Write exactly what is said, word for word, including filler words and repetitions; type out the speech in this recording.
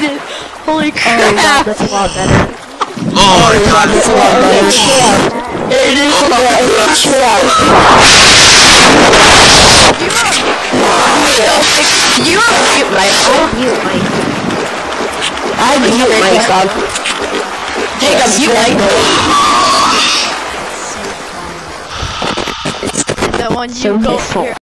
it. Holy crap. Oh, wow, that's a lot better. Oh my god, it's a lot better. It is a lot You are mute myself. I mute myself. Jacob, you like the one you go here.